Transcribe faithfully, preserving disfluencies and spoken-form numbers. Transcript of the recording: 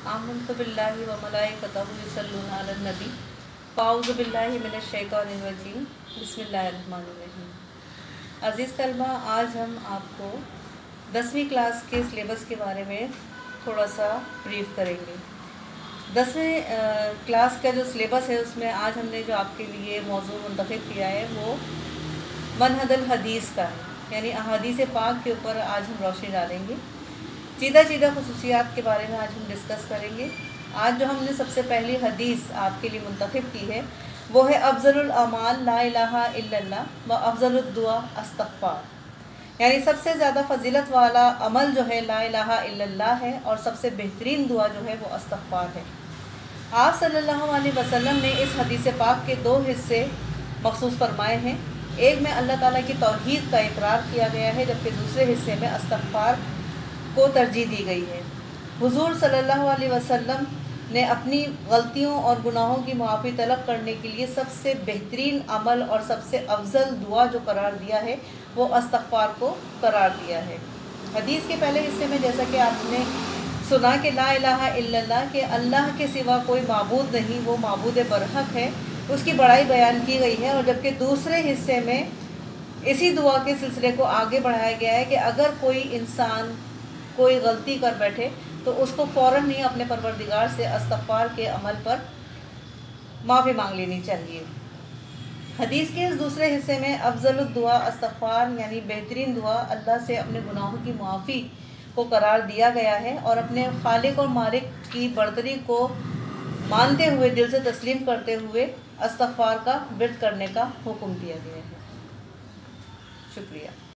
आमनतु बिल्लाहि व मलाइकतहु युसल्लूना अलन नबी फ़ाऊज़ु बिल्लाहि मिनश शैतानिर रजीम बिस्मिल्लाहिर रहमानिर रहीम। अज़ीज़ तलबा, आज हम आपको दसवीं क्लास के सिलेबस के बारे में थोड़ा सा ब्रीफ करेंगे। दसवीं क्लास का जो सिलेबस है उसमें आज हमने जो आपके लिए मौजू मुंतखब किया है वो मनहदुल हदीस का है, यानी अहादीस पाक के ऊपर आज हम रोशनी डालेंगे। चीदा चीदा खुसूसियात के बारे में आज हम डिस्कस करेंगे। आज जो हमने सबसे पहली हदीस आपके लिए मुंतखब की है वो है अफ़ज़लुल अमाल ला इलाहा इल्लल्लाह व अफ़ज़लुद दुआ इस्तग़फ़ार, यानी सबसे ज़्यादा फजीलत वाला अमल जो है ला इलाहा इल्लल्लाह है और सबसे बेहतरीन दुआ जो है वो इस्तग़फ़ार है। आप सल्लल्लाहु अलैहि वसल्लम ने इस हदीस पाक के दो हिस्से मखसूस फरमाए हैं। एक में अल्लाह ताला की तौहीद का इकरार किया गया है, जबकि दूसरे हिस्से में इस्तग़फ़ार को तरजीह दी गई है। हुज़ूर सल्लल्लाहु अलैहि वसल्लम ने अपनी गलतियों और गुनाहों की मुआफ़ी तलब करने के लिए सबसे बेहतरीन अमल और सबसे अफजल दुआ जो करार दिया है वो इस्तग़फ़ार को करार दिया है। हदीस के पहले हिस्से में जैसा कि आपने सुना कि ला इलाहा इल्लल्लाह के अल्लाह के सिवा कोई माबूद नहीं, वो माबूद बरहक है, उसकी बड़ाई बयान की गई है। और जबकि दूसरे हिस्से में इसी दुआ के सिलसिले को आगे बढ़ाया गया है कि अगर कोई इंसान कोई गलती कर बैठे तो उसको फ़ौरन ही अपने परवरदिगार से इस्तग़फ़ार के अमल पर माफ़ी मांग लेनी चाहिए। हदीस के इस दूसरे हिस्से में अफ़ज़लुद दुआ इस्तग़फ़ार, यानी बेहतरीन दुआ अल्लाह से अपने गुनाहों की मुआफ़ी को करार दिया गया है और अपने खालिक और मालिक की बरतरी को मानते हुए, दिल से तस्लीम करते हुए इस्तग़फ़ार का विर्द करने का हुक्म दिया गया है। शुक्रिया।